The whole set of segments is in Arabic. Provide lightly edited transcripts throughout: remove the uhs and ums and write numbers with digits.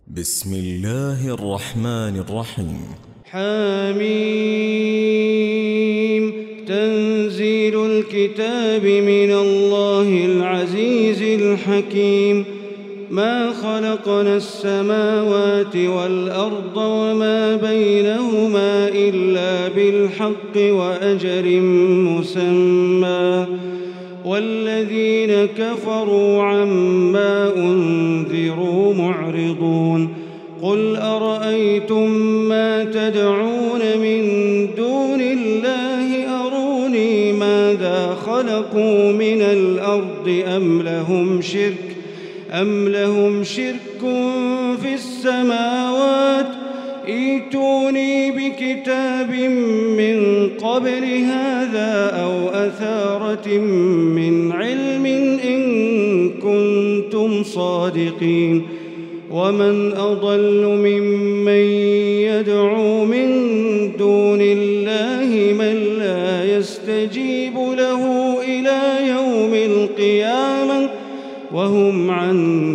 بسم الله الرحمن الرحيم. حميم. تنزيل الكتاب من الله العزيز الحكيم. ما خلقنا السماوات والأرض وما بينهما إلا بالحق وأجل مسمى، والذين كفروا عما أنذروا معرضون. قل أرأيتم ما تدعون من دون الله أروني ماذا خلقوا من الأرض أم لهم شرك في السماوات. ائتوني بكتاب من قبل هذا أو أثارة من علم إن كنتم صادقين. ومن أضل ممن يدعو من دون الله من لا يستجيب له إلى يوم القيامة وهم عن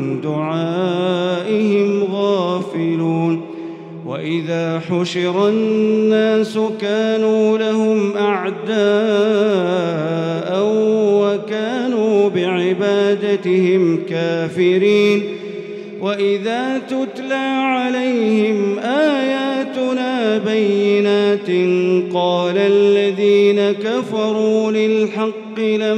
دعائهم غافلون. وإذا حشر الناس كانوا لهم أعداء وكانوا بعبادتهم كافرين. وإذا تتلى عليهم آياتنا بينات قال الذين كفروا للحق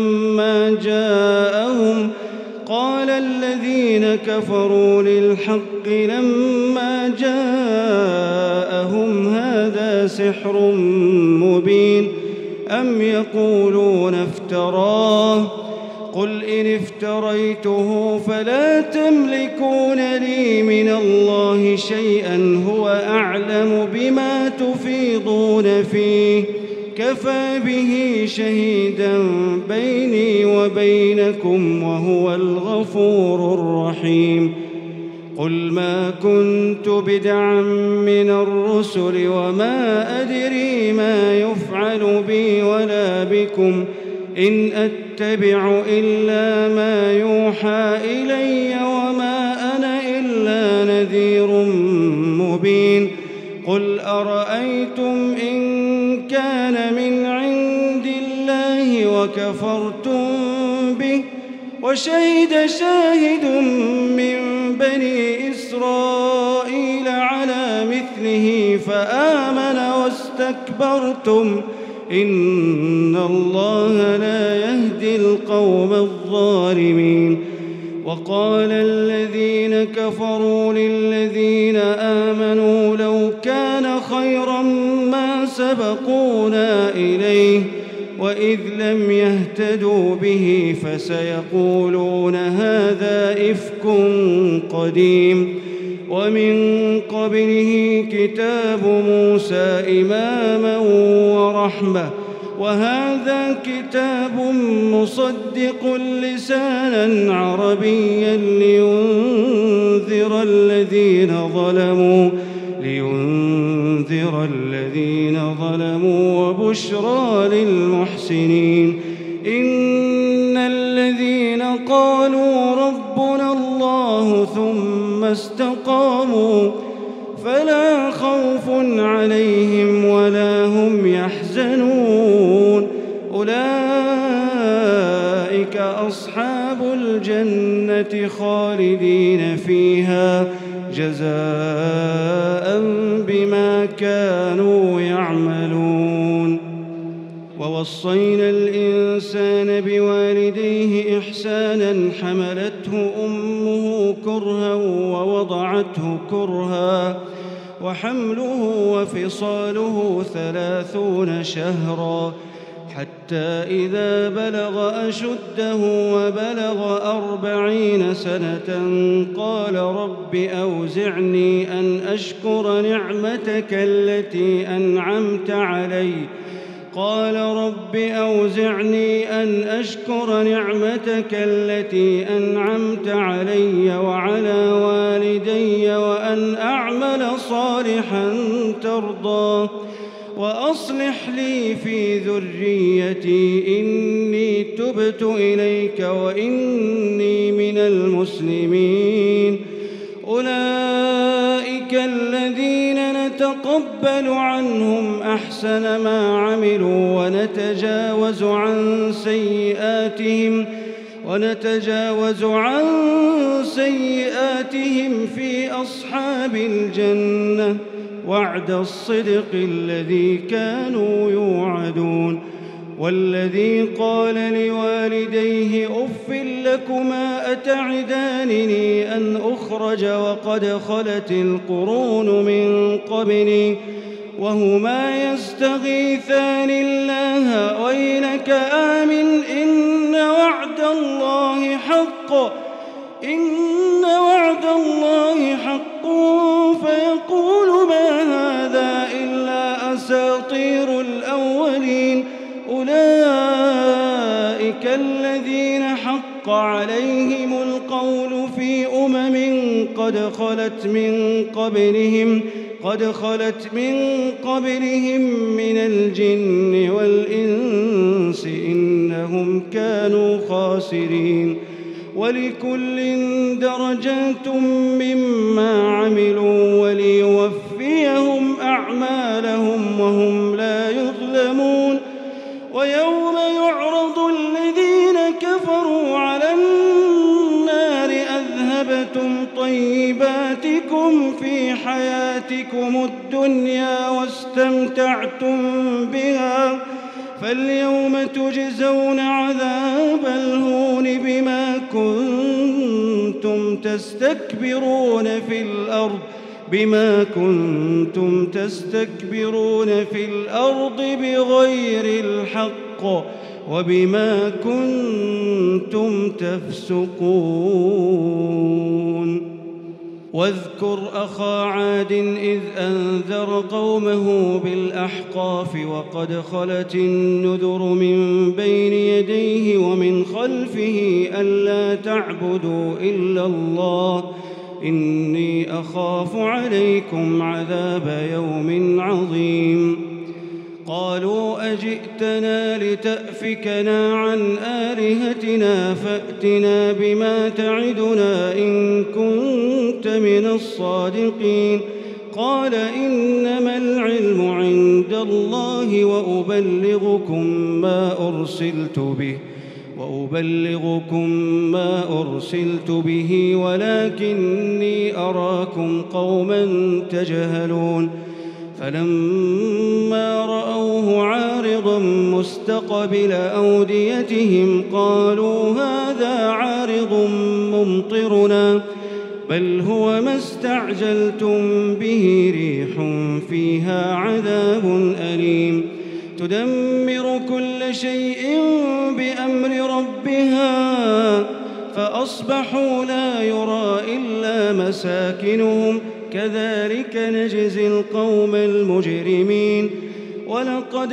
لما جاءهم هذا سحر مبين أم يقولون افتراه. قل إن افتريته فلا تملكون لي من الله شيئا هو أعلم بما تفيضون فيه كفى به شهيدا بيني وبينكم وهو الغفور الرحيم. قل ما كنت بدعا من الرسل وما أدري ما يفعل بي ولا بكم إن أتبع إلا ما يوحى إلي وما أنا إلا نذير مبين. قل أرأيتم إن كان من عند الله وكفرتم به وشهد شاهد من بني إسرائيل على مثله فآمن واستكبرتم إن الله لا يهدي القوم الظالمين. وقال الذين كفروا للذين آمنوا لو كان خيرا ما سبقونا إليه وإذ لم يهتدوا به فسيقولون هذا إفك قديم. ومن قبله كتاب موسى إماما ورحمة وهذا كتاب مصدق لسانا عربيا لينذر الذين ظلموا وبشرى للمحسنين. إن الذين قالوا ربنا الله ثم استقاموا فلا خوف عليهم ولا هم يحزنون. أولئك أصحاب الجنة خالدين فيها جزاء بما كانوا يعملون. ووصينا الإنسان بوالديه إحسانا حملته أمه كرها ووضعته كرها وحمله وفصاله 30 شهرا حتى إذا بلغ أشده وبلغ 40 سنة قال رب أوزعني أن أشكر نعمتك التي أنعمت علي وعلى والدي وأن أعمل صالحا ترضاه وأصلح لي في ذريتي إني تبت إليك وإني من المسلمين. أولئك الذين نتقبل عنهم أحسن ما عملوا ونتجاوز عن سيئاتهم في أصحاب الجنة وعد الصدق الذي كانوا يوعدون. والذي قال لوالديه أف لكما أتعدانني أن أخرج وقد خلت القرون من قبلي وهما يستغيثان الله ويلك آمن إن وعد الله حق فيقول ما هذا إلا أساطير الأولين أولئك الذين حق عليهم القول في قد خلت من قبلهم من الجن والإنس إنهم كانوا خاسرين. ولكل درجات مما عملوا وليوفيهم أعمالهم وهم لا يظلمون. ويوم يعرض الذين كفروا على النار أذهبتم طيباتكم في حياتكم الدنيا واستمتعتم بها فاليوم تجزون عذاب الهون بما كنتم تستكبرون في الأرض بغير الحق وبما كنتم تفسقون. واذكر أخا عاد إذ أنذر قومه بالأحقاف وقد خلت النذر من بين يديه ومن خلفه ألا تعبدوا إلا الله إني أخاف عليكم عذاب يوم عظيم. قالوا أجئتنا لتأفكنا عن آلهتنا فأتنا بما تعدنا إن كنت من الصادقين. قال إنما العلم عند الله وأبلغكم ما أرسلت به ولكني أراكم قوما تجهلون. فلما رأوه عارضا مستقبل أوديتهم قالوا هذا عارض ممطرنا بل هو ما استعجلتم به ريح فيها عذاب أليم تدمر كل شيء بأمر ربها فأصبحوا لا يرى إلا مساكنهم كذلك نجزي القوم المجرمين. ولقد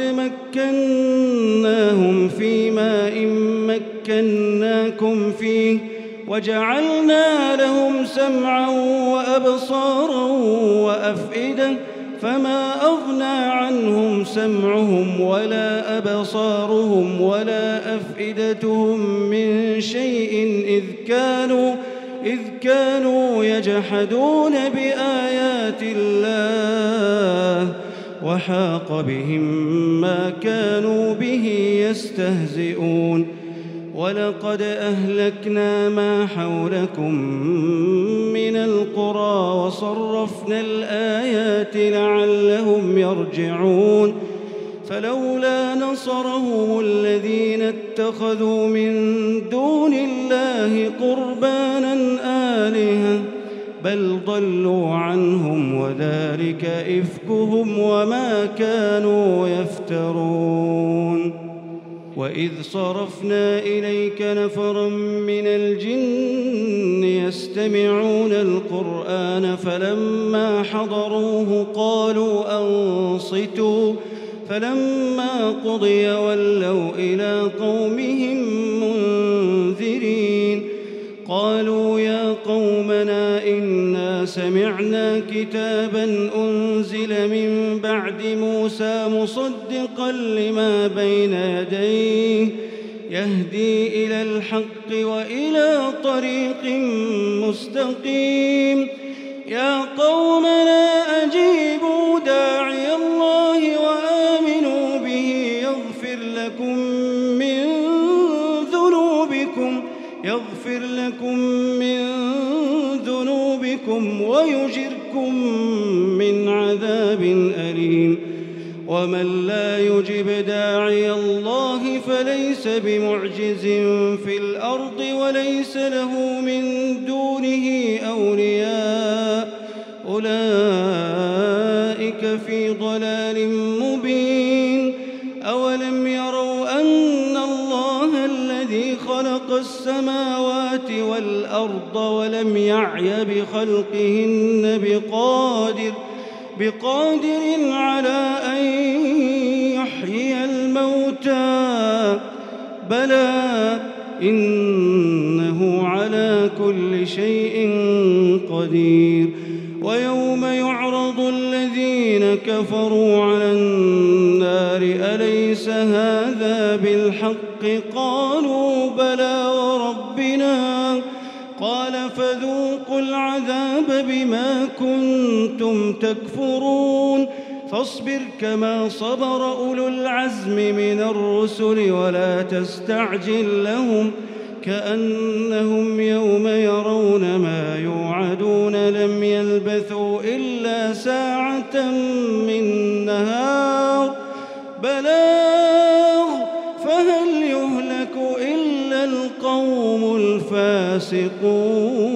مكناهم في ماء مكناكم فيه وجعلنا لهم سمعا وأبصارا وأفئدة فما أغنى عنهم سمعهم ولا أبصارهم ولا أفئدتهم من شيء إذ كانوا يجحدون بآيات الله وحاق بهم ما كانوا به يستهزئون. ولقد أهلكنا ما حولكم من القرى وصرفنا الآيات لعلهم يرجعون. فلولا نصرهم الذين اتخذوا من دون الله قربانا آلهة بل ضلوا عنهم وذلك إفكهم وما كانوا يفترون. وإذ صرفنا إليك نفرا من الجن يستمعون القرآن فلما حضروه قالوا أنصتوا فلما قضي ولوا إلى قومهم منذرين. قالوا يا قومنا إنا سمعنا كتابا أنزل من بعد موسى مصدقا لما بين يديه يهدي إلى الحق وإلى طريق مستقيم. يا قومنا ويجركم من عذاب أليم ومن لا يجب داعي الله فليس بمعجز في الأرض وليس له من دونه أولياء أولئك في ضلال مبين أولم يروا أن الله الذي خلق السماوات والأرض ولم يعي بخلقهن بقادر على أن يحيي الموتى بلى إنه على كل شيء قدير ويوم يعرض الذين كفروا على النار أليس هذا بالحق قالوا بلى وربنا قال فذوقوا العذاب بما كنتم تكفرون فاصبر كما صبر أولو العزم من الرسل ولا تستعجل لهم كأنهم يوم يرون ما يوعدون لم يلبثوا إلا ساعة من نهار بلاغ فهل يهلك إلا القوم الفاسقون